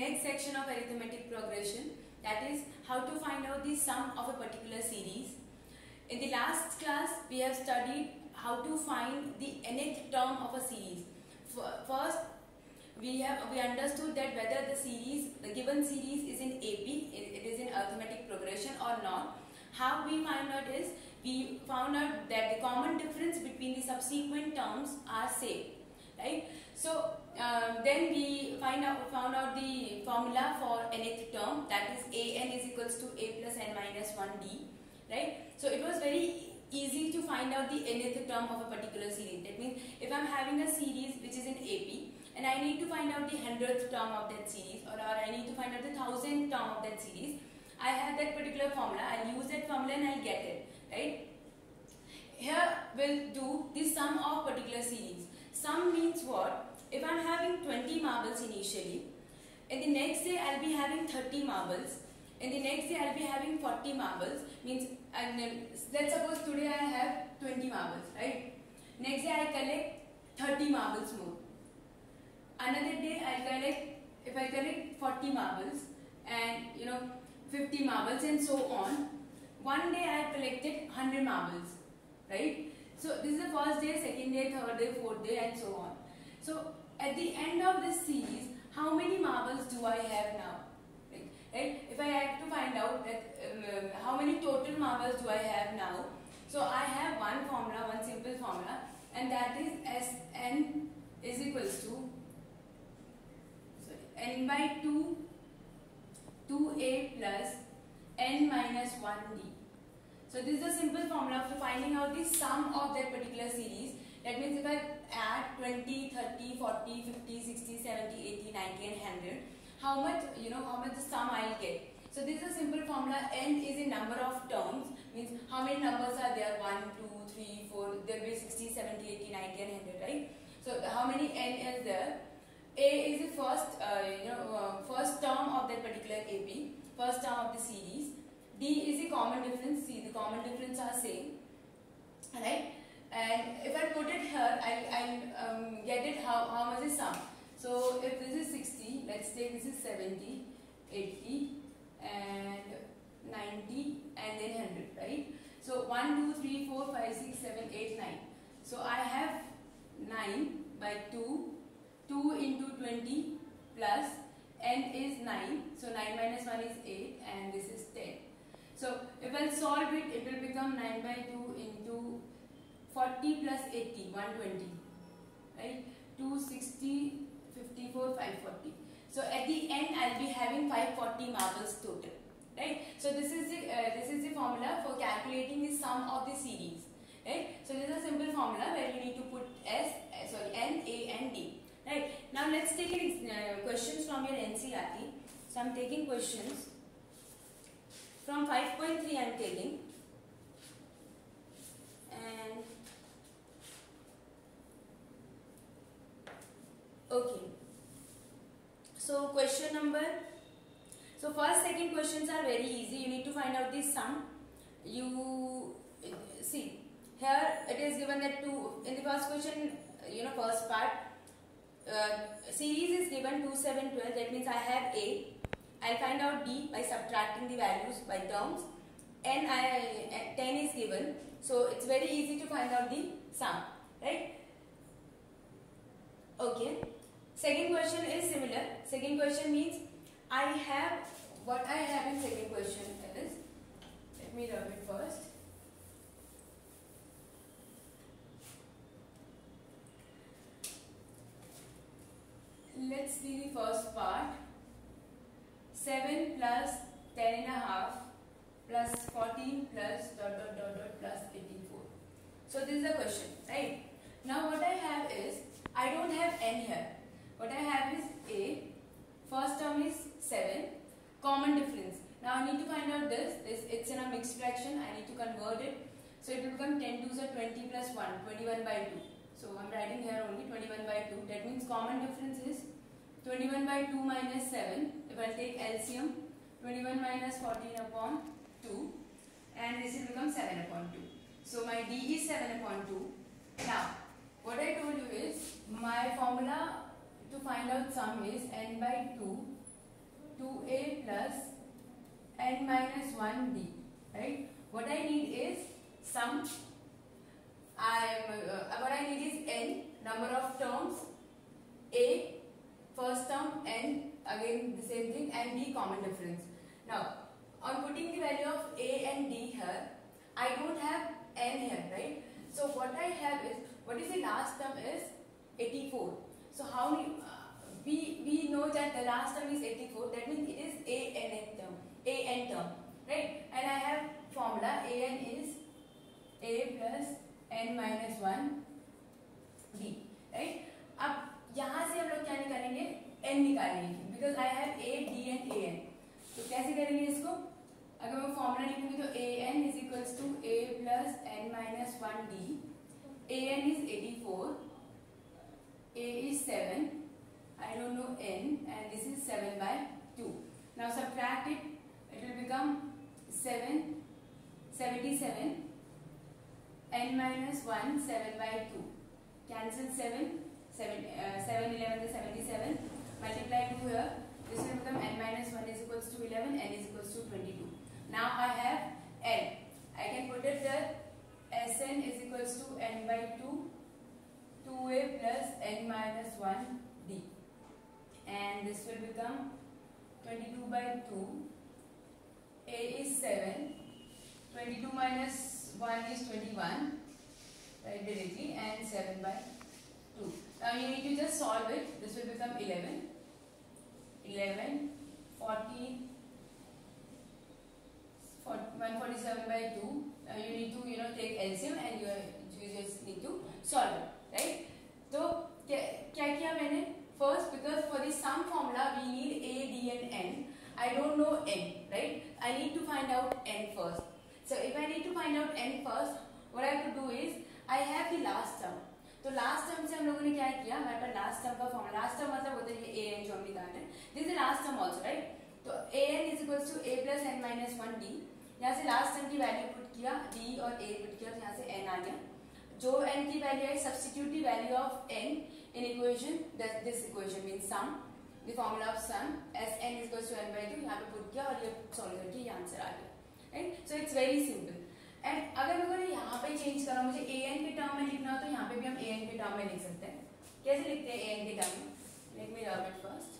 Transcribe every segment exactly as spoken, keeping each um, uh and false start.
next section of arithmetic progression, that is how to find out the sum of a particular series. In the last class we have studied how to find the nth term of a series. First we have we understood that whether the series, the given series is in A P, it is in arithmetic progression or not. How we find out is, we found out that the common difference between the subsequent terms are same, right? So um, then we find out found out the formula for nth term, that is an is equals to a plus n minus one d, right? So it was very easy to find out the nth term of a particular series. That means if I am having a series which is in A P and I need to find out the hundredth term of that series, or, or I need to find out the thousandth term of that series, I have that particular formula, I'll use that formula and I'll get it, right? Here we'll do the sum of particular series. Sum means what? If I'm having twenty marbles initially, in the next day I'll be having thirty marbles, in the next day I'll be having forty marbles, means, and then, let's suppose today I have twenty marbles, right? Next day I collect thirty marbles more. Another day I'll collect, if I collect forty marbles and you know fifty marbles and so on. One day I have collected one hundred marbles, right? So this is the first day, second day, third day, fourth day and so on. So at the end of this series, how many marbles do I have now? Right? right? If I have to find out that um, how many total marbles do I have now, so I have one formula, one simple formula, and that is Sn is equals to sorry, n by two, two a plus n minus one d. So this is a simple formula for finding out the sum of that particular series. That means if I add twenty, thirty, forty, fifty, sixty, seventy, eighty, ninety and one hundred, how much, you know, how much the sum I will get. So this is a simple formula. N is a number of terms, means how many numbers are there, one, two, three, four, there will be sixty, seventy, eighty, ninety and one hundred, right? So how many n is there? A is the first, uh, you know, uh, first term of that particular A P, first term of the series. D is the common difference. See, the common difference are same, right? And if I put it here, I'll, I'll um, get it how, how much is sum. So if this is sixty, let's take this is seventy, eighty and ninety and then one hundred, right? So one, two, three, four, five, six, seven, eight, nine. So I have nine by two, two into twenty plus n is nine. So nine minus one is eight and this is ten. So if I solve it, it will become nine by two into forty plus eighty, one hundred twenty, right? two hundred sixty, fifty-four, five hundred forty. So at the end I will be having five hundred forty marbles total, right? So this is the uh, this is the formula for calculating the sum of the series, right? So this is a simple formula where you need to put S, uh, sorry, N, A and D, right? Now let's take an, uh, questions from your N C R T. So I am taking questions from five point three. I am taking, and okay. So question number, so first, second questions are very easy. You need to find out the sum. You see here it is given that two in the first question, you know, first part, uh, series is given two, seven, twelve. That means I have A. I'll find out D by subtracting the values by terms. N, I, ten is given. So it's very easy to find out the sum, right? Okay. Second question is similar. Second question means I have, what I have in second question is, let me rub it first. Let's see the first part. seven plus ten and a half plus fourteen plus dot dot dot dot plus eighty-four. So this is the question, right? Now what I have is, I don't have n here. What I have is A, first term is seven, common difference. Now I need to find out this, this it's in a mixed fraction, I need to convert it. So it will become ten twos are twenty plus one, twenty-one by two. So I am writing here only twenty-one by two. That means common difference is twenty-one by two minus seven. If I take L C M, twenty-one minus fourteen upon two, and this will become seven upon two. So my D is seven upon two. Now what I told you is, my formula to find out sum is n by two two a plus n minus one d, right? What I need is sum. I uh, what I need is n number of terms, a first term, n again the same thing, and d common difference. Now on putting the value of a and d here, I don't have n here, right? So what I have is, what is the last term is eighty-four. So how we uh, we we know that the last term is eighty-four. That means it is a n term, a n term, right? And I have formula a n is a plus n minus one d, right? अब यहाँ से हम लोग क्या निकालेंगे, n निकालेंगे, because I have a d and a n. तो कैसे करेंगे इसको? अगर मैं फॉर्मूला लिखूंगी तो a n is equals to a plus n minus one d. a n is eighty-four, a is seven, I don't know n, and this is seven by two. Now subtract it, it will become seven, seventy-seven, n minus one, seven by two. Cancel seven, seven, uh, seven, eleven is seventy-seven, multiply two here, this will become n minus one is equals to eleven, n is equals to twenty-two. Now I have n. I can put it there. Sn is equals to n by two, two a plus n minus one d. And this will become twenty-two by two. A is seven. twenty-two minus one is twenty-one. Right directly. And seven by two. Now you need to just solve it. This will become eleven. eleven, forty. one forty-seven by two. Uh, you need to you know take L C M and you, you just need to solve it, right? So क्या क्या किया मैंने? First, because for the sum formula we need a, d and n. I don't know n, right? I need to find out n first. So if I need to find out n first, what I have to do is I have the last term. तो last term से हम लोगों ने क्या किया? हमारे पास last term का formula. Last term मतलब होता है ये a n जो हम निकाल रहे हैं. This is the last term also, right? तो a n is equals to a plus n minus one d. यहाँ से लास्ट टर्म की वैल्यू पुट किया, d और a पुट किया, तो यहाँ से n आ गया. जो n की वैल्यू है, substitute the value of n in equation, this equation means sum, the formula of sum Sn is equals to n by two, यहाँ पे पुट किया और ये सॉल्व करके ये आंसर आ गया, right? So it's very simple. And अगर मैं यहाँ पे चेंज करा, मुझे an के टर्म में लिखना हो तो यहाँ पे भी हम an के टर्म में लिख सकते हैं. कैसे लिखते हैं an के टर्म में? Let me rub it first.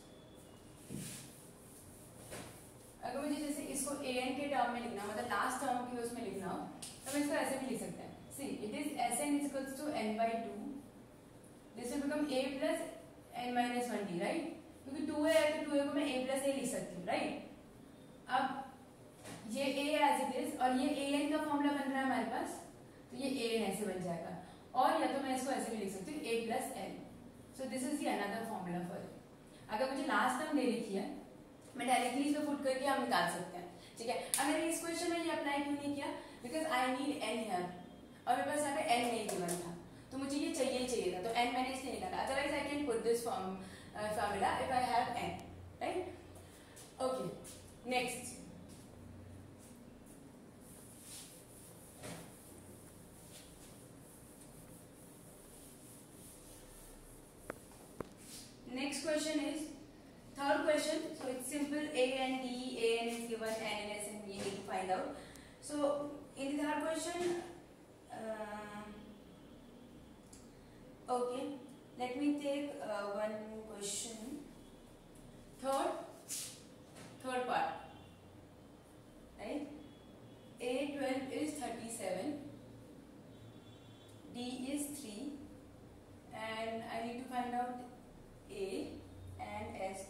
अगर मुझे जैसे इसको a n के टर्म में लिखना, मतलब लास्ट टर्म की उसमें लिखना हो, तो मैं इसको ऐसे भी लिख सकते हैं. See it is Sn is equals to n by two. This will become a plus n minus one d, right? क्योंकि टू a है तो टू a को मैं a plus a लिख सकती हूँ, राइट? अब ये a as it is और ये a n का फॉर्मूला बन रहा है हमारे पास, तो ये a n ऐसे बन जाएगा. और या तो मैं इसको ऐसे भी लिख सकती हूँ a plus n. So this is the another formula for it. अगर मुझे लास्ट टर्म दे रखी है, मैं डायरेक्टली इसमें पुट करके हम निकाल सकते हैं, ठीक है? अब मैंने इस क्वेश्चन में ये अप्लाई क्यों नहीं किया? Because I need n here और मेरे पास यहाँ पे n नहीं गिवन था, तो मुझे ये चाहिए ही चाहिए था, तो n मैंने इसलिए निकाला. Otherwise I can put this form formula if I have n, right? Okay, next. Next question is third question. So it's simple. A and D, A n is given, N and S and we need to find out. So in the third question, uh, okay, let me take uh, one question. Third, third part, right? A twelve is thirty-seven, D is three, and I need to find out A and S.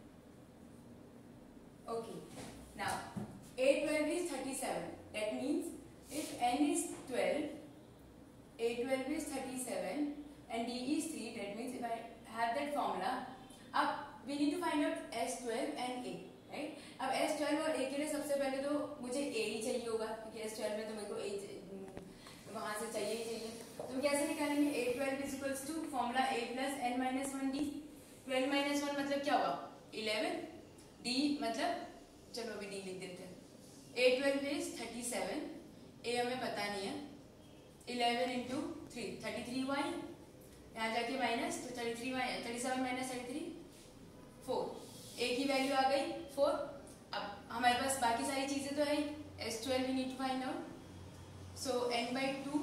Okay, now A twelve is thirty-seven. That means if n is twelve, A twelve is thirty-seven and D is three, that means if I have that formula, अब we need to find out S twelve and A, right? अब S twelve और A के लिए सबसे पहले तो मुझे A ही चाहिए होगा, क्योंकि S twelve में तो मेरे को A वहाँ से चाहिए ही चाहिए. तो हम कैसे निकालेंगे? A twelve is equals to formula A plus n minus one D. twelve minus one मतलब क्या होगा? eleven. D मतलब चलो अभी D लिख देते हैं. A twelve is thirty-seven, A हमें पता नहीं है. eleven into three, thirty-three y, यहाँ जाके माइनस, तो thirty-three thirty-seven minus thirty-three, four. A ए की वैल्यू आ गई फोर। अब हमारे पास बाकी सारी चीजें तो है, S twelve we need to find out, so n by two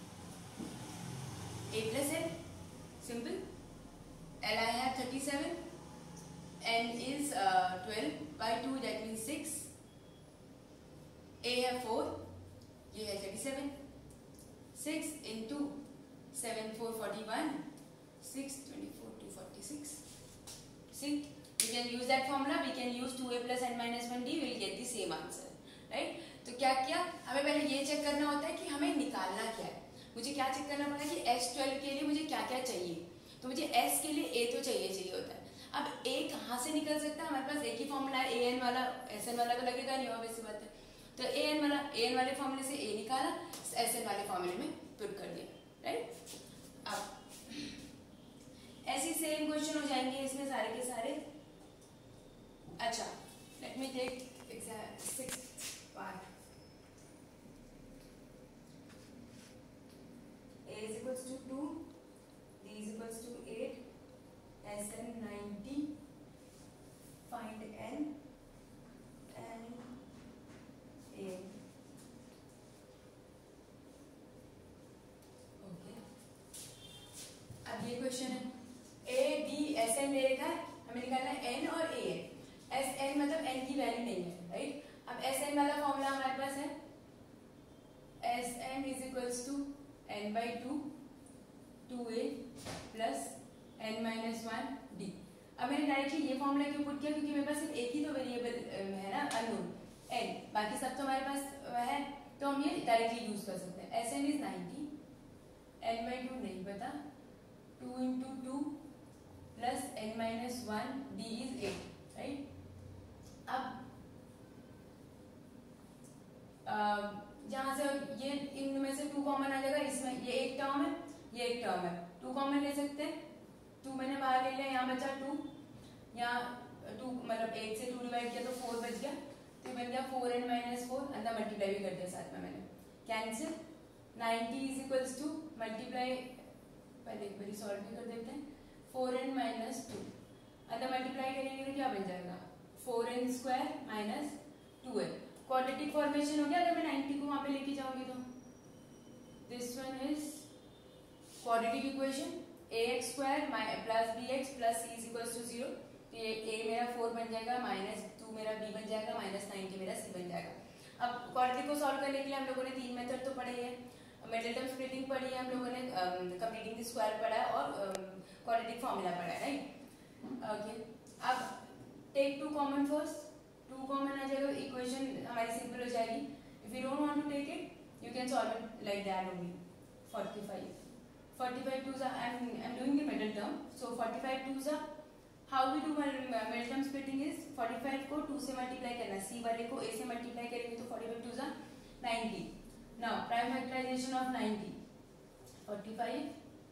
a plus n, simple. L I have thirty seven, n is twelve by two that means six, a है फोर, ये है thirty seven, six into seven four forty one, six twenty four two forty six. See, we can use that formula. We can use two a plus n minus one d. We will get the same answer, right? तो क्या किया, हमें पहले ये check करना होता है कि हमें निकालना क्या है। मुझे क्या चेक करना पड़ेगा कि एस ट्वेल्व के लिए मुझे क्या क्या चाहिए। तो मुझे एस के लिए ए तो चाहिए चाहिए होता है। अब ए कहाँ से निकल सकता है, हमारे पास एक ही फॉर्मूला है, ए एन वाला, एस एन वाला तो लगेगा नहीं, और वैसी बात है। तो ए एन वाला, ए एन वाले फॉर्मूले से ए निकाला, एस एन वाले फॉर्मूले में पुट कर दिया, राइट। अब ऐसी सेम क्वेश्चन हो जाएंगे इसमें सारे के सारे। अच्छा, let me take exam sixth part. a is equals to two, d is equals to eight, sn ninety, find n and a। Okay, अब ये क्वेश्चन है, ए डी एस एन ले रखा है, हमें निकालना है एन और ए एन। एस एन मतलब एन की वैल्यू नहीं है, राइट। अब एस एन वाला फॉर्मूला हमारे पास है, S n is equals to n by two, two a plus n minus one d. अब मैंने डायरेक्टली ये फॉर्मूला क्यों पुट किया, क्योंकि मेरे पास सिर्फ एक ही तो वेरिएबल है ना, अननोन एन, बाकी सब तो हमारे पास है, तो हम ये डायरेक्टली यूज कर सकते हैं। S n is ninety, n by two नहीं पता, two into two plus n minus one, d is eight, right. अब जहां से ये इनमें से टू कॉमन आ जाएगा, इसमें ये एक टर्म है, ये एक टर्म है, टू कॉमन ले सकते हैं, टू मैंने बाहर ले लिया, यहाँ बचा टू, यहाँ टू मतलब एट से टू डिवाइड किया तो फोर बच गया, तो बन गया फोर एन माइनस फोर, अंदर मल्टीप्लाई भी कर दिया साथ में मैंने, cancel. Ninety is equals to multiply, पहले एक बार सॉल्व भी कर देते हैं, फोर एन माइनस टू, अंदर मल्टीप्लाई करेंगे तो क्या बन जाएगा, four n square minus two n. Quadratic formation हो गया अगर मैं नाइंटी को वहां पे लेके जाऊंगी तो। This one is quadratic equation, a x square plus b x plus c is equals to zero. तो ये ए मेरा फोर बन जाएगा, माइनस टू मेरा बी बन जाएगा, माइनस नाइंटी मेरा सी बन जाएगा। अब क्वाड्रेटिक को सॉल्व करने के लिए हम लोगों ने तीन मेथड तो पढ़े हैं, मिडिल टर्म स्प्लिटिंग पढ़ी है हम लोगों ने, कंप्लीटिंग द स्क्वायर पढ़ा है और क्वाड्रेटिक फॉर्मूला पढ़ा है, राइट। ओके, अब take two common first, two common आ जाएगा, इक्वेशन हमारी सिंपल हो जाएगी। If you don't want to take it you can solve it like that only. Forty five, forty five two जा, I am I am doing the middle term, so forty five two जा, how we do middle term splitting is forty five को two से multiply करना, c वाले को ए से multiply करेंगे तो फोर्टी फाइव टू जा ninety. Now prime factorization of ninety, forty-five,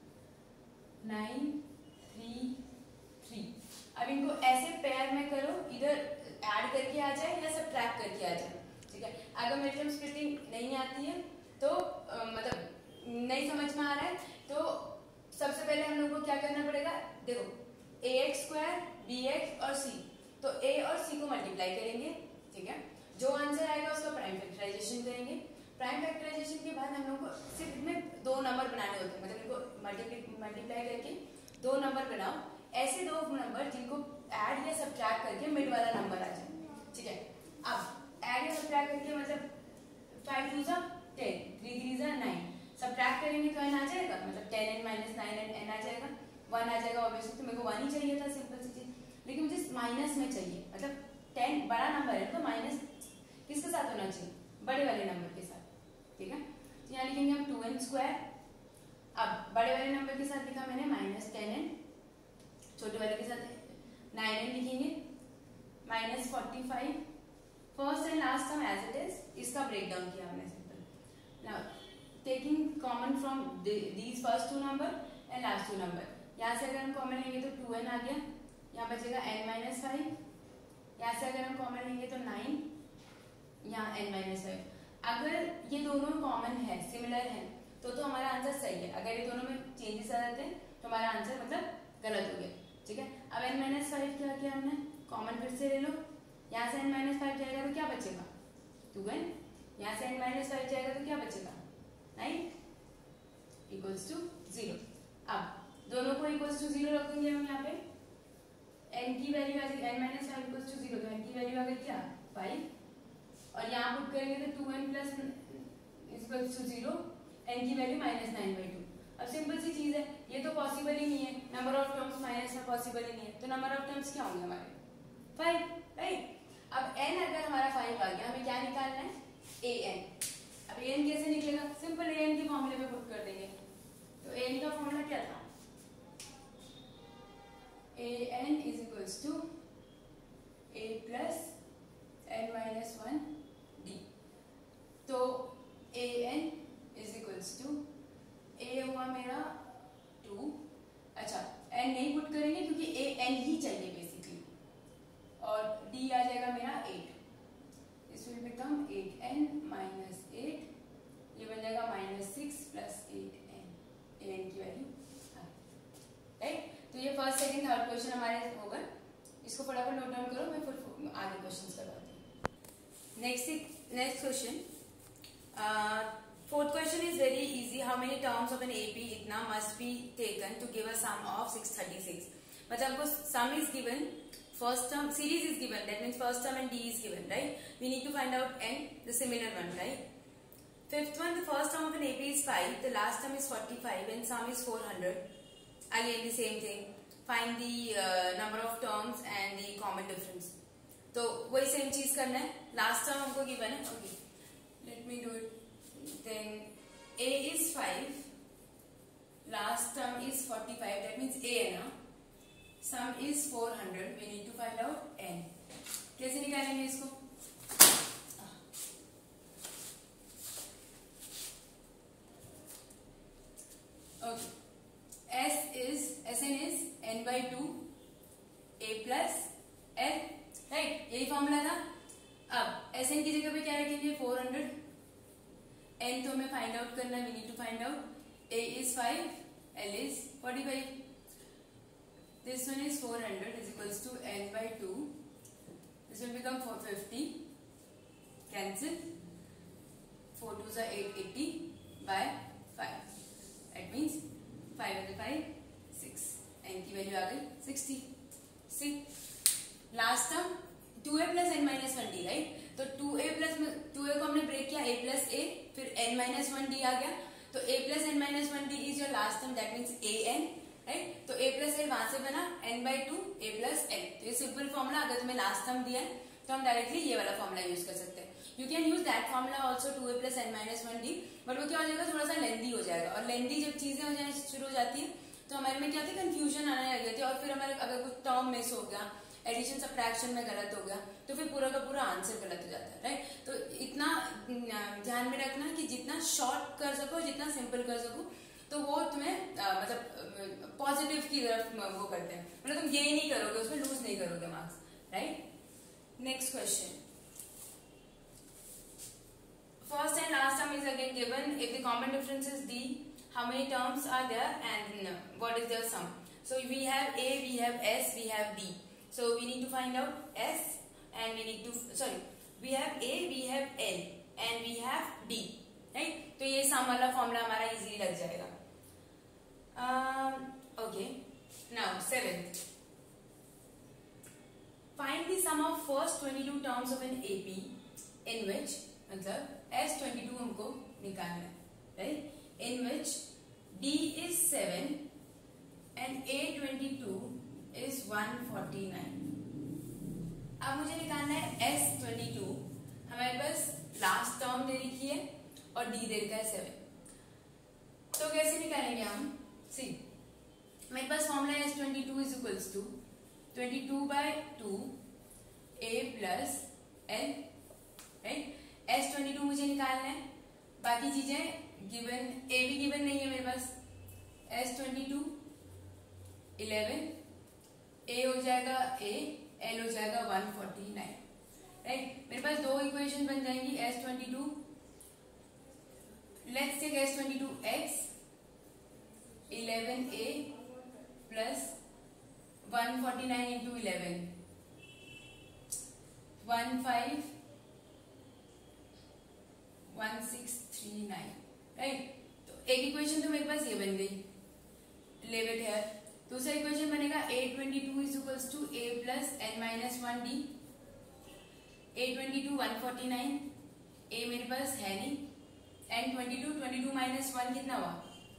nine, three, three। अब इनको ऐसे पेयर में करो, इधर ऐड करके आ जाए या सब्ट्रैक्ट करके आ जाए, ठीक है। अगर मिडिल स्प्लिटिंग नहीं आती है तो आ, मतलब नहीं समझ में आ रहा है तो सबसे पहले हम लोग को क्या करना पड़ेगा, देखो a x square, b x और सी, तो ए और सी को मल्टीप्लाई करेंगे, ठीक है। जो आंसर आएगा उसका प्राइम फैक्टराइजेशन करेंगे। प्राइम फैक्टराइजेशन के बाद हम लोग को सिर्फ इनमें दो नंबर बनाने होते हैं, मतलब इनको मल्टीप्लाई मल्टीप्लाई करके दो नंबर बनाओ, ऐसे दो नंबर जिनको ऐड या सब्ट्रैक्ट करके मिड वाला नंबर आ जाए, ठीक है। अब ऐड या सब्ट्रैक्ट करके मतलब फाइव टू जा टेन, थ्री थ्री जा नाइन, सब्ट्रैक्ट करेंगे तो एन आ जाएगा, मतलब ten n minus nine n n आ जाएगा, वन आ जाएगा। ऑब्वियसली तो मेरे को वन ही चाहिए था, सिंपल सी चीज, लेकिन मुझे माइनस में चाहिए, मतलब टेन बड़ा नंबर है तो माइनस किसके साथ होना चाहिए, बड़े वाले नंबर के साथ, ठीक है। तो यहाँ लिखेंगे हम टू एन स्क्वायर, अब बड़े वाले नंबर के साथ लिखा मैंने माइनस टेन एन, छोटे वाले के साथ नाइन एन लिखेंगे, minus forty five, first and last term as it is, इसका ब्रेक डाउन किया हमने simple. Now taking common from these first two number and last two number, यहाँ से अगर हम कॉमन लेंगे तो टू एन आ गया, यहाँ बचेगा एन माइनस फाइव, यहाँ से अगर हम कॉमन लेंगे तो नाइन, यहाँ एन माइनस फाइव। अगर ये दोनों कॉमन है, सिमिलर है, तो तो हमारा आंसर सही है। अगर ये दोनों में चेंजेस आ जाते हैं तो हमारा आंसर मतलब गलत हो गया, ठीक है। अब एन माइनस फाइव क्या किया हमने, कॉमन फिर से ले लो, यहाँ से n माइनस फाइव जाएगा तो क्या बचेगा टू एन, यहाँ से n माइनस फाइव जाएगा तो क्या बचेगा नाइन इक्वल्स टू जीरो। अब दोनों को इक्वल्स टू जीरो रखेंगे हम यहाँ पे, n की वैल्यू आ जाएगी n minus five equals to zero, तो n की वैल्यू आ गई क्या फाइव, और यहाँ पुट करेंगे तो two n plus equals to zero, n की value minus nine by two. अब सिंपल सी चीज है, ये तो पॉसिबल ही नहीं है, नंबर ऑफ टर्म्स माइनस में पॉसिबल ही नहीं है, तो नंबर ऑफ टर्म्स क्या होंगे हमारे फाइव, राइट। अब n अगर हमारा फाइव आ गया, हमें क्या निकालना है a n। अब a n कैसे निकलेगा, सिंपल a n के फॉर्मूले में पुट कर देंगे, तो a n का फॉर्मूला क्या था, a n is equals to a plus n minus one d। तो a n is equals to a हुआ मेरा टू, अच्छा n नहीं पुट करेंगे क्योंकि a n ही चाहिए बेसिकली, और d आ जाएगा मेरा eight, this will become eight n minus eight, ये बन जाएगा minus six plus eight n, a n की वैल्यू राइट। तो ये फर्स्ट सेकंड थर्ड क्वेश्चन हमारे होगा, इसको फटाफट नोट डाउन करो, मैं फिर आगे क्वेश्चंस करवाती हूँ। Next next question, fourth question is very easy. How many terms of an A P itna must be taken to give a sum of six thirty-six? मतलब हमको sum is given, first term series is given, that means first term and D is given, right? We need to find out n, the similar one, right? Fifth one, the first term of an A P is five, the last term is forty-five, and sum is four hundred. Again the same thing. Find the uh, number of terms and the common difference. तो वही same चीज करना है. Last term हमको given है. Okay, let me do it. Then a is five, last term is forty-five, that means a है ना, sum is four hundred, we need to find out n. कैसे निकालेंगे इसको, okay, s is sn is n by two a plus n, right, यही formula था। अब sn की जगह पे क्या रखेंगे फोर हंड्रेड, n तो हमें फाइंड आउट करना है, we need to find out a is five, l is forty-five, this one is four hundred is equals to n by two, this will become four fifty, cancel, four twos are eight eighty by five, that means five and five six, n की value आ गई sixty। See last term two a plus n minus one d, राइट, तो two a plus two a को हमने break किया, a plus a, फिर n minus one d आ गया, तो a plus n minus one d is your last term, that means a n, राइट। तो a प्लस एन वहां से बना n by two a plus n, तो ये सिंपल फॉर्मूला, अगर तुम्हें लास्ट टर्म दिया है तो हम डायरेक्टली ये वाला फॉर्मूला यूज कर सकते हैं। You can use that formula also two a plus n minus one d, but वो क्या हो जाएगा, थोड़ा सा लेंदी हो जाएगा, और लेंदी जब चीजें हो जाए शुरू हो जाती है तो हमारे में क्या होती है, कंफ्यूजन आने लग जाती है, और फिर हमारे अगर कुछ टर्म मिस हो गया, एडिशन सब्ट्रैक्शन में गलत हो गया, तो फिर पूरा का पूरा आंसर गलत हो जाता है, राइट। तो इतना ध्यान में रखना कि जितना शॉर्ट कर सको, जितना सिंपल कर सको, तो वो तुम्हें आ, मतलब पॉजिटिव की तरफ वो करते हैं, मतलब तुम ये नहीं करोगे, उसमें लूज नहीं करोगे marks, right. Next question, first and last term is again given, if the common difference is d, how many terms are there and what is their sum? So we have a, we have s, we have b. So we need to find out s and we need to, sorry, we have a, we have l and we have d, right? तो ये sum वाला formula हमारा easily लग जाएगा। Okay, now seventh, find the sum of first twenty-two terms of an A P in which, मतलब s twenty-two हमको निकालना है, right? In which d is seven and a twenty-two is one forty-nine। अब मुझे निकालना है s twenty-two, हमारे पास last term दे रखी है और d दे रखा है सेवन, तो कैसे निकालेंगे हम, सी मेरे पास फॉर्मूला है s twenty-two is equals to twenty-two by two a plus l, right. s twenty-two मुझे निकालना है, बाकी चीजें गिवन, a भी गिवन नहीं है मेरे पास, s twenty-two eleven, a हो जाएगा a, l हो जाएगा one forty-nine, राइट। मेरे पास दो इक्वेशन बन जाएंगी, s twenty-two, let's take s twenty-two x, eleven a plus one forty-nine into eleven, one five one six three nine, right. तो एक इक्वेशन तो मेरे पास ये बन गई, leave it here। दूसरा इक्वेशन बनेगा a twenty two is equals to a plus n minus one d। a twenty two one forty nine, a मेरे पास है नहीं, n twenty two, twenty two minus one कितना हुआ,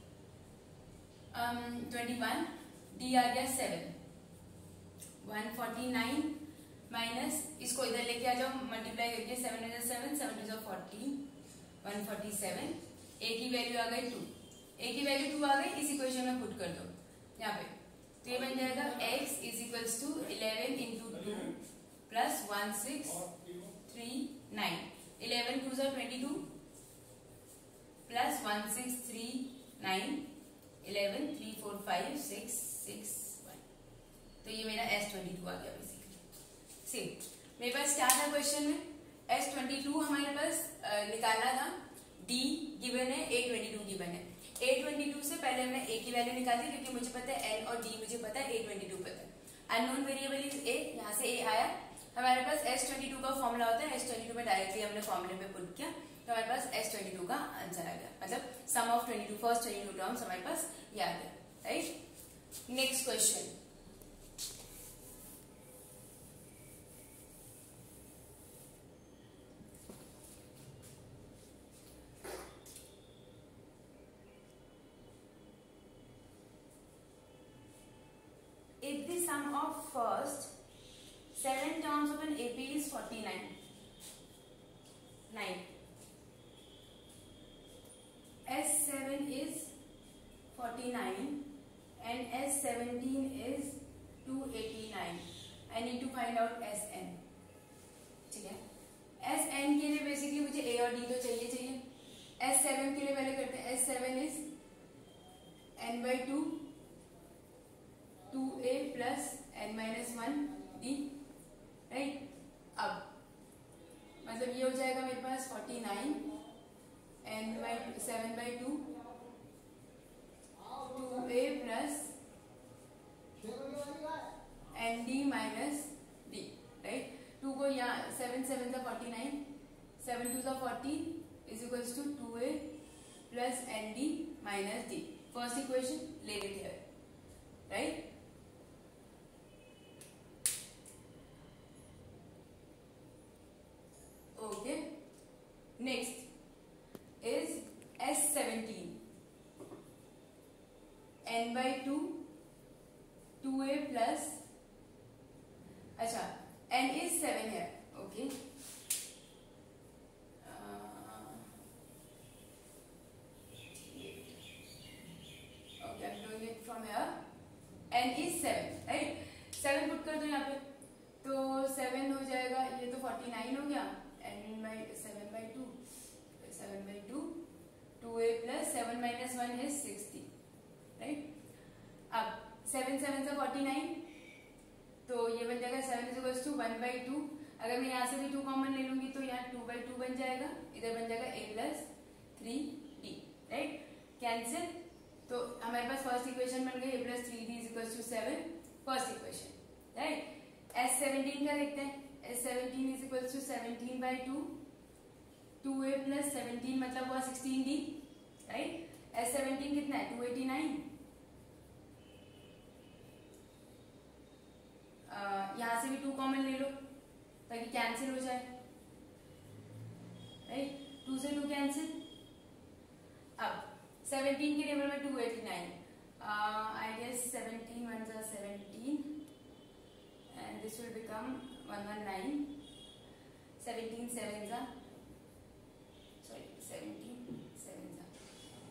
ट्वेंटी वन, d आ गया seven, one forty nine minus, इसको इधर लेके आ जाओ मल्टीप्लाई करके, seven is seven, seven is forty, one forty seven, a की वैल्यू आ गई टू, a की वैल्यू टू आ गई, इस इक्वेशन में पुट कर दो यहाँ पे, तो ये बन जाएगा x is equals to eleven into two plus one six three nine, eleven two ज़ा twenty two plus one six three nine, eleven three four five six six one, तो ये मेरा एस ट्वेंटी टू आ गया basically. Same मेरे पास क्या था question में, S twenty to हमारे पास निकालना था, डी गिवन है, ए ट्वेंटी टू गिवन है। ए ट्वेंटी टू से पहले हमने ए की वैल्यू निकाली क्योंकि मुझे पता है एन और डी मुझे पता है, ए ट्वेंटी टू पता है, अननोन वेरिएबल इज ए, यहाँ से ए आया, हमारे पास एस ट्वेंटी टू का फॉर्मूला होता है, एस ट्वेंटी टू में डायरेक्टली हमने फॉर्मूले में पुट किया, तो हमारे पास एस ट्वेंटी टू का आंसर आ गया, मतलब sum of twenty two, first twenty two terms हमारे पास ये आ गया, right. Next question, if the sum of first seven terms of an A P is forty-nine, nine, S seven is forty-nine and S seventeen is two eighty-nine, I need to find out S n, ठीक है। S n के लिए basically मुझे A और D तो चाहिए चाहिए, S seven के लिए पहले करते हैं, S seven is n by two, two a plus n minus one d, right. अब मतलब ये हो जाएगा मेरे पास forty nine, n by seven by two, two a plus n d minus d, right. Two को यहाँ सेवन सेवन था फोर्टी नाइन, सेवन टू था forty is equals to two a plus n d minus d, first equation ले लेते हैं, right. Okay, next is S seventeen, n by two, two a plus, अच्छा n is seven है, okay, uh, okay, I'm doing it from here, n is seven, right, seven put कर दो यहाँ पे, तो सेवन हो जाएगा, ये तो फोर्टी नाइन हो गया, n by seven by two, seven by two, two a plus seven minus one is sixty, right. अब सेवन सेवन से फोर्टी नाइन, तो ये बन जाएगा seven is equals to one by two, अगर मैं यहाँ से भी टू कॉमन ले लूंगी तो यहाँ टू बाई टू बन जाएगा, इधर बन जाएगा a plus three d, right, cancel, तो हमारे पास फर्स्ट इक्वेशन बन गई a plus three d is equals to seven, first equation, right. S seventeen का देखते हैं, S seventeen is equals to seventeen by two, two a plus seventeen मतलब हुआ sixteen d, right. S seventeen कितना है, to eighty nine, यहाँ से भी टू कॉमन ले लो ताकि कैंसिल हो जाए, राइट, टू से टू कैंसिल। अब सेवनटीन के टेबल में two eighty nine, I guess seventeen one जा seventeen and this will become one hundred nineteen, seventeen sevens are, sorry, seventeen sevens are,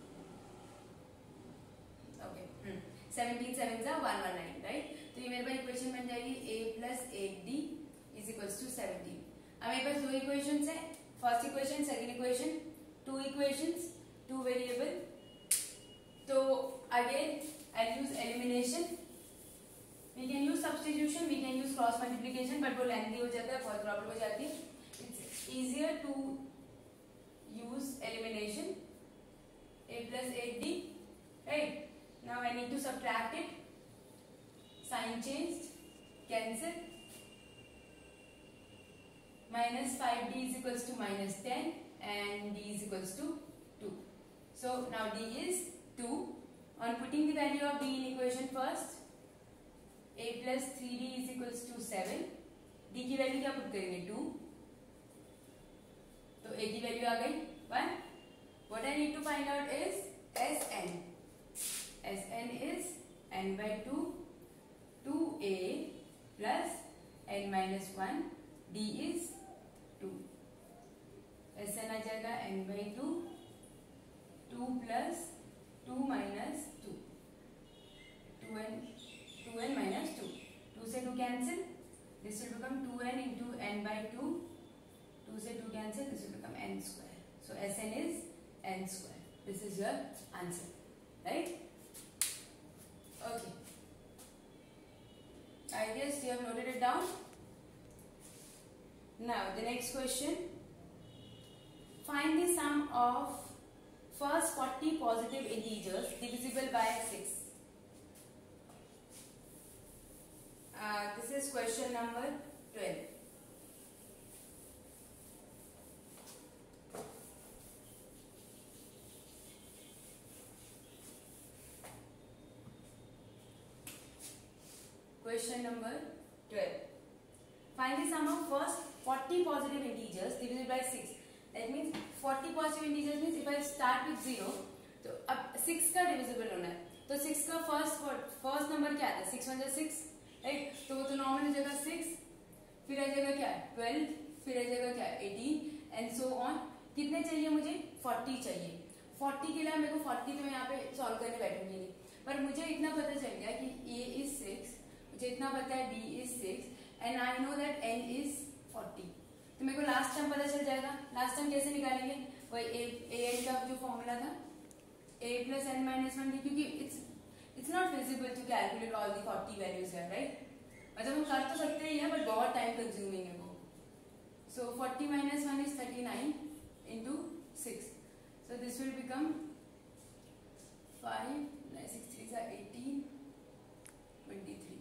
okay, hmm. seventeen sevens are one hundred nineteen, right। तो ये मेरे पास equation बन जाएगी a plus eight d is equals to seventeen. अब मेरे पास दो equations है, first equation, second equation, two equations, two variable, तो again I use elimination, we can use substitution, we can use cross multiplication, but वो lengthy हो जाता है, बहुत प्रॉब्लम हो जाती है, it's easier to use elimination, a plus eight d, right, now I need to subtract it, sign changed, cancel, minus five d is equals to minus ten and d is equals to two. So now d is two. On putting the value of d in equation first, a plus three d is equals to seven. d की value क्या put करेंगे two, तो a की value आ गई one. What I need to find out is Sn. Sn is n by two, two a plus n minus one, d is two. Sn आ जाएगा n by two, two plus two minus two, two n, two n minus two. two से two cancel, this will become two n into n by two. two से two cancel, this will become n square. So Sn is n square. This is your answer, right? Okay. I guess you have noted it down. Now the next question. Find the sum of first forty positive integers divisible by six. Uh, this is question number twelve. Question number twelve. Find the sum of first forty positive integers divisible by six. That means forty positive integers means if I start with zero, तो अब six का divisible होना है, तो six का first first number क्या आता है? six one जा six, right? तो वो तो normal हो जाएगा six, फिर आ जाएगा क्या? twelve, फिर आ जाएगा क्या? eighteen and so on. कितने चाहिए मुझे? forty चाहिए. forty के लिए मेरे को forty तो मैं यहाँ पे solve करने बैठूंगी नहीं, पर मुझे इतना पता चल गया कि a is six, मुझे इतना पता है d is six and I know that n is forty. तो मेरे को लास्ट टर्म पता चल जाएगा. लास्ट टर्म कैसे निकालेंगे? वही a a n का जो फॉर्मूला था, a plus n minus one d, क्योंकि it's it's not feasible to calculate all the forty values here, right? मतलब हम कर तो सकते ही हैं, but बहुत टाइम कंज्यूमिंग है वो. So forty minus one is thirty-nine into six. So this will become five, six threes are eighteen, twenty-three.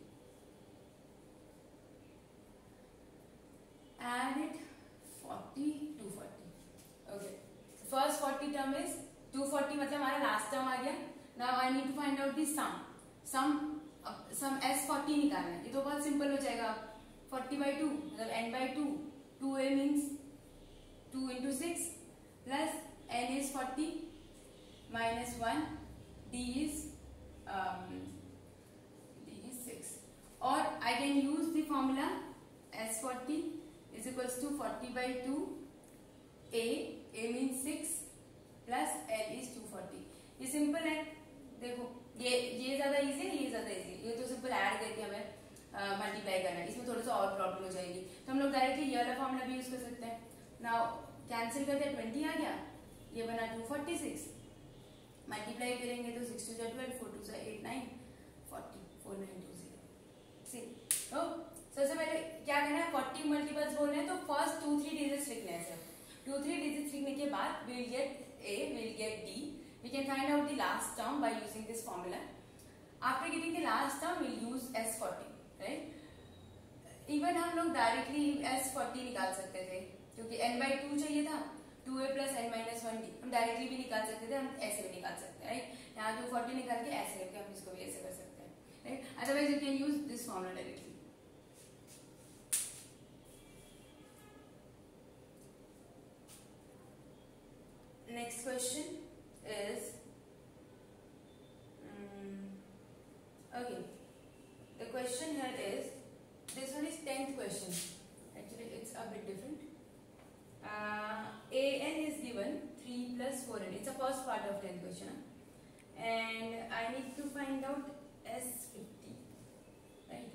Add it forty, two forty. Okay. First forty term is two forty, मतलब हमारा last term आ गया. Now I need to find out the sum. Sum sum s forty निकालना है. ये तो बहुत simple हो जाएगा. forty by two मतलब n by two. two a means two into six plus n is forty minus one, d is um, d is six. Or I can use the formula s forty is equals to forty by two, a, a means six plus l is two forty. ये simple है. देखो ये ये ज्यादा easy है, ये ज्यादा easy. ये तो सिंपल ऐड करके हमें मल्टीप्लाई करना है. इसमें थोड़ा सा और प्रॉब्लम हो जाएगी, तो हम लोग डायरेक्टली ये वाला फॉर्मूला भी यूज कर सकते हैं. नाउ कैंसिल करते हैं, ट्वेंटी आ गया, ये बना टू फोर्टी सिक्स. मल्टीप्लाई करेंगे तो सिक्स टू जा ट्वेल्व, फोर टू जा eight, nine, forty, four nine two zero. See तो सबसे पहले क्या करना है? forty मल्टीपल्स बोल रहे हैं तो फर्स्ट टू थ्री डिजिट्स लिखने हैं. सिर्फ टू थ्री डिजिट्स लिखने के बाद we will get a, we will get d. We can find out the last term by using this formula. After getting the last term, we will use s forty, right? Even हम लोग directly s forty निकाल सकते थे, क्योंकि n by two चाहिए था. two a plus n minus one d हम directly भी निकाल सकते थे, हम ऐसे भी निकाल सकते हैं, राइट? यहाँ two forty निकाल के ऐसे करके हम इसको भी ऐसे कर सकते हैं, right? Otherwise you can use this formula directly. Next question is um, okay. The question here is, this one is tenth question. Actually, it's a bit different. Uh, a n is given three plus four n. It's the first part of tenth question, huh? And I need to find out s fifteen, right?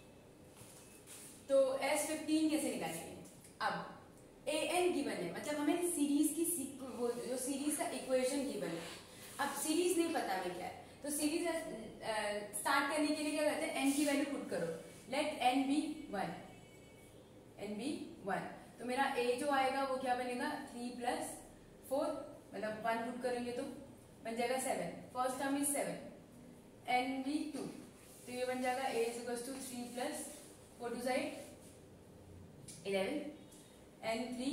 तो s fifteen कैसे निकालेंगे? अब a n given है, मतलब हमें series की वो जो सीरीज का इक्वेशन गिवन है. अब सीरीज नहीं पता हमें क्या है, तो सीरीज स्टार्ट करने के लिए क्या करते हैं? n की वैल्यू पुट करो. Let n be one, n be one. तो मेरा a जो आएगा वो क्या बनेगा? थ्री प्लस फोर, मतलब वन पुट करेंगे तो बन जाएगा seven. First term is seven. n be two, तो ये बन जाएगा a is equal to three plus four two side eleven. N three,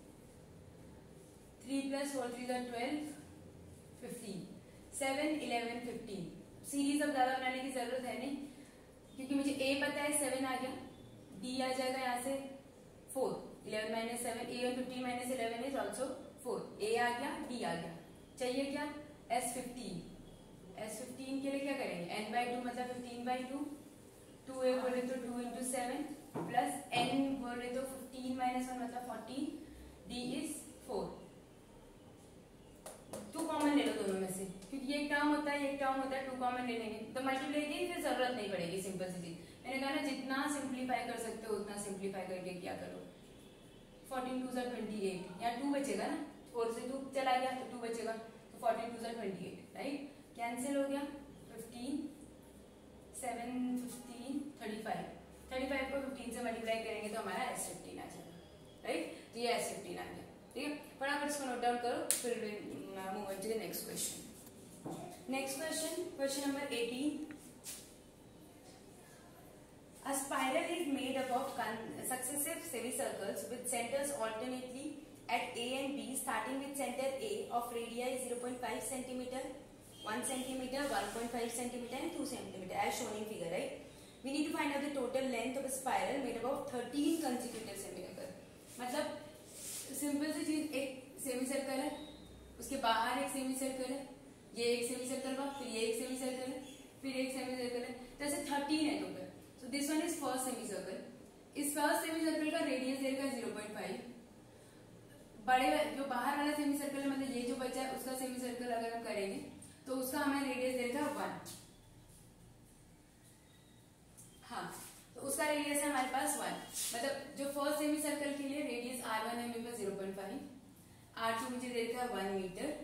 three plus four three ज़ा twelve, fifteen, seven, eleven, fifteen. Series अब ज्यादा बनाने की जरूरत है नहीं, क्योंकि मुझे ए पता है सेवन आ गया, डी आ जाएगा यहाँ से four, eleven minus seven, a one fifteen minus eleven is also four, a आ गया, डी आ गया। चाहिए क्या? S fifteen. एस फिफ्टीन के लिए क्या करेंगे? एन बाई टू मतलब fifteen by two, two a बोले तो two into seven plus n बोले तो फिफ्टीन माइनस वन मतलब fourteen, d is four. Two common ले लो दोनों में से, क्योंकि ये टर्म होता है, ये टर्म होता है, टू कॉमन ले लेंगे तो मल्टीप्लाई की फिर जरूरत नहीं पड़ेगी, सिंपल सी चीज। मैंने कहा ना जितना सिंप्लीफाई कर सकते हो उतना सिंप्लीफाई करके क्या करो। फोर्टीन टू ज़ा ट्वेंटी एट, यहाँ टू बचेगा ना, फोर से टू चला गया तो टू बचेगा, तो फोर्टीन टू ज़ा ट्वेंटी एट, राइट, कैंसिल हो गया। Fifteen, seven, fifteen, thirty five, thirty five को फिफ्टीन से मल्टीप्लाई करेंगे तो हमारा एस फिफ्टीन आ जाएगा, राइट। तो ये एस फिफ्टीन आ गया, ठीक है। फटाफट इसको नोट डाउन करो, फिर move on to the next question. Next question, question number eighteen. A spiral is made up of successive semicircles with centers alternately at A and B, starting with center A of radii zero point five centimeter, one centimeter, one point five centimeter and two centimeter as shown in figure, right? We need to find out the total length of a spiral made up of thirteen consecutive semicircles. मतलब simple सी चीज, एक semi circle है, उसके बाहर एक semi circle है, ये एक सेमी सर्कल हुआ, फिर ये एक सेमी सर्कल है, फिर एक सेमी सर्कल है, तो ऐसे थर्टीन है total. So this one is first semicircle. इस फर्स्ट सेमीसर्कल का रेडियस देगा ज़ीरो पॉइंट फाइव। बड़े जो बाहर वाला सेमीसर्कल है, मतलब ये जो बचा है उसका सेमीसर्कल अगर हम करेंगे तो उसका हमें रेडियस देगा वन। हाँ, तो उसका रेडियस है हमारे पास वन। मतलब जो फर्स्ट सेमीसर्कल के लिए रेडियस आर वन है मेरे पास zero point five, r two मुझे देता है one metre,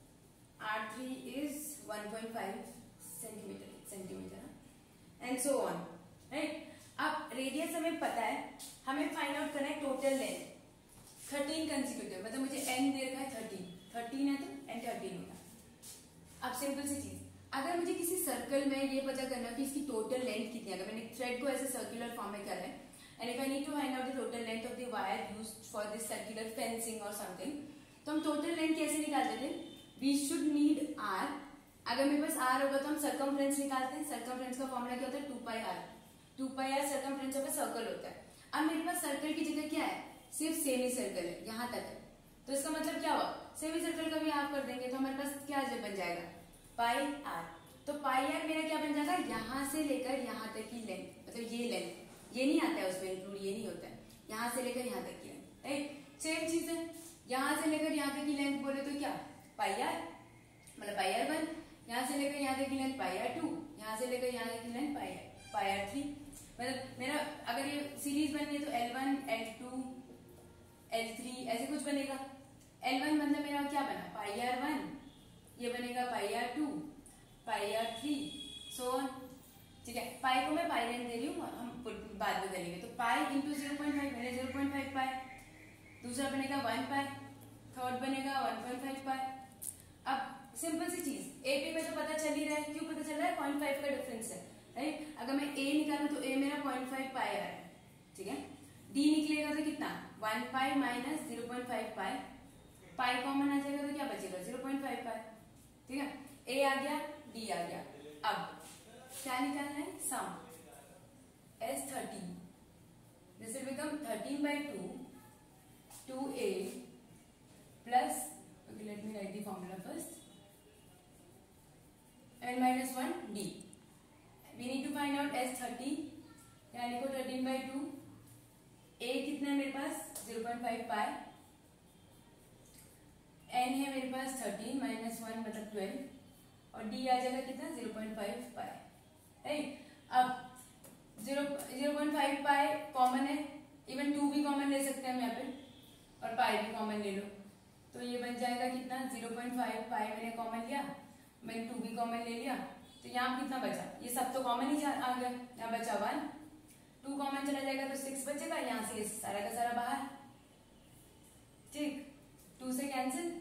r three is one point five centimetre centimetre and so on, right. अब रेडियस हमें पता है, हमें फाइंड आउट करना है टोटल लेंथ थर्टीन कंसेक्यूटिव, मतलब मुझे एन दे रखा है थर्टीन, थर्टीन है तो एन थर्टीन होगा। अब सिंपल सी चीज, अगर मुझे किसी सर्कल में ये पता करना कि इसकी टोटल लेंथ कितनी है, अगर मैंने थ्रेड को ऐसे सर्कुलर फॉर्म में करा है and if I need to find out the total length of the wire used for this circular fencing और समथिंग, तो हम टोटल लेंथ कैसे निकालते थे? We should need r. अगर मेरे पास आर होगा तो हम सर्कमफ्रेंस निकालते हैं। सर्कमफ्रेंस का फॉर्मूला क्या होता है? Two pi r. Two pi r circumference of a circle होता है। अब मेरे पास सर्कल की जगह क्या है? सिर्फ सेमी सर्कल है, यहाँ तक है, तो इसका मतलब क्या हुआ? सेमी सर्कल का भी हाफ कर देंगे तो हमारे पास क्या बन जाएगा? Pi r. तो पाई आर मेरा क्या बन जाएगा? यहाँ से लेकर यहाँ तक की लेंथ, मतलब ये लेंथ, ये नहीं आता है उसमें इंक्लूड, ये नहीं होता है, यहाँ से लेकर यहाँ तक की लेंथ, राइट। सेम चीज है, यहाँ से लेकर यहाँ तक की लेंथ बोले तो क्या? पाई आर, मतलब पाई आर वन। यहाँ से लेकर यहाँ तक की लेंथ पाई आर टू, यहाँ से लेकर यहाँ तक की length pi r pi r three. मतलब मेरा अगर ये सीरीज बननी है तो l one, l two, l three ऐसे कुछ बनेगा। एल वन मतलब मेरा क्या बना? पाई आर वन, ये बनेगा pi r two, pi r three, so on, ठीक है। पाई को मैं पाई लेंथ दे रही हूँ, हम बाद में करेंगे। तो pi into zero point five मैंने जीरो पॉइंट फाइव पाई, दूसरा बनेगा वन पाई, थर्ड बनेगा वन पॉइंट फाइव पाई। अब सिंपल सी चीज, ए पी में तो पता चल ही रहा है, क्यों पता चल रहा है? पॉइंट फाइव का डिफरेंस है, राइट। अगर मैं ए निकालूं तो ए मेरा पॉइंट फाइव पाई आ रहा है, ठीक है। डी निकलेगा तो कितना? One pi minus zero point five pi, pi common आ जाएगा तो क्या बचेगा? जीरो पॉइंट फाइव पाई, ठीक है। ए आ गया, डी आ गया। अब क्या निकालना है? Sum S thirteen, this will become thirteen by two, two a plus, okay let me write the formula first, n minus one d. We need to find out S thirteen, यहाँ लिखो thirteen by two, a कितना है मेरे पास? Zero point five pi, n है मेरे पास thirteen minus one मतलब ट्वेल्व, और डी आ जाएगा कितना? Zero point five pi, right. अब zero zero point five pi common है, इवन टू भी कॉमन ले सकते हैं हम यहाँ पे, और पाई भी कॉमन ले लो, तो ये बन जाएगा कितना? जीरो पॉइंट फाइव पाई मैंने कॉमन लिया, मैंने टू भी कॉमन ले लिया, तो यहाँ कितना बचा? ये सब तो कॉमन ही आ गया, यहाँ बचा वन, टू कॉमन चला जाएगा तो सिक्स बचेगा, यहाँ से सारा का सारा बाहर, ठीक, टू से cancel,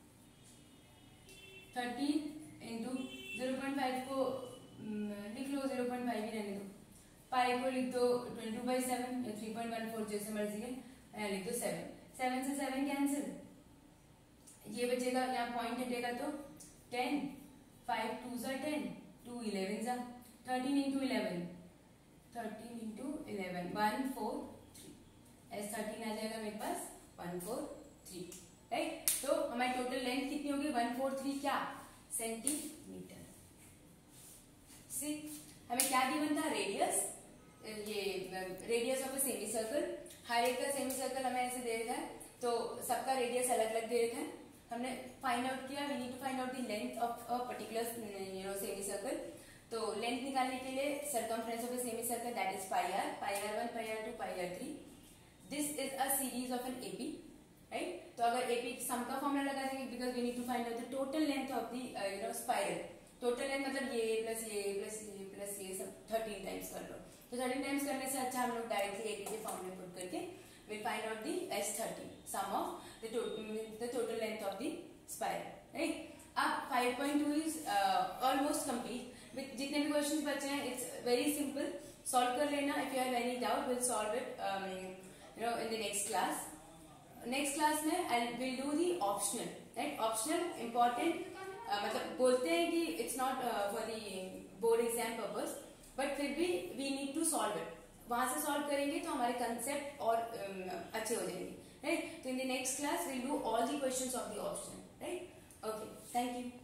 thirteen into zero point five को लिख लो, जीरो पॉइंट फाइव ही रहने दो, पाई को लिख दो ट्वेंटी टू बाई सेवन या थ्री पॉइंट वन फोर जैसे मर्जी है, यहाँ लिख दो सेवन, सेवन से सेवन कैंसिल, ये बचेगा, यहाँ पॉइंट हटेगा तो टेन, फाइव टू सा टेन, टू इलेवन सा, thirteen into eleven, thirteen into eleven, one four three, S thirteen आ जाएगा मेरे पास वन फोर थ्री, राइट। तो हमारी टोटल लेंथ कितनी होगी, वन फोर थ्री क्या सेंटीमीटर। सी हमें क्या गिवन था, रेडियस, ये radius of a semi circle, हर एक का सेमी सर्कल हमें ऐसे दे रखा है, तो सबका रेडियस अलग अलग दे रखा है। हमने फाइंड आउट किया, we need to find out the length of a particular you know semi circle. तो लेंथ निकालने के लिए circumference of a semi circle that is pi r, pi r one, pi r two, pi r three. This is a series of an AP, right. तो अगर AP sum का formula लगा देंगे, because we need to find out the total length of the you know spiral. Total length मतलब ये plus ये plus ये plus ये सब थर्टीन टाइम्स कर लो, तो थर्टीन टाइम्स करने से अच्छा हम लोग डायरेक्टली एपी के फॉर्मूले पुट करके we'll find out the S thirty, sum of the, to the total length of the spiral, right? अब five point two is uh, almost complete. with जितने भी questions बचे हैं, it's very simple, solve कर लेना. If you have any doubt, we'll solve it um, you know in the next class. Next class में I will do the optional, right? Optional important, uh, मतलब बोलते हैं कि it's not uh, for the board exam purpose, but फिर भी we need to solve it. वहां से solve करेंगे तो हमारे कंसेप्ट और um, अच्छे हो जाएंगे, राइट। तो in the next class we'll do all the questions of the option, right. Okay, thank you.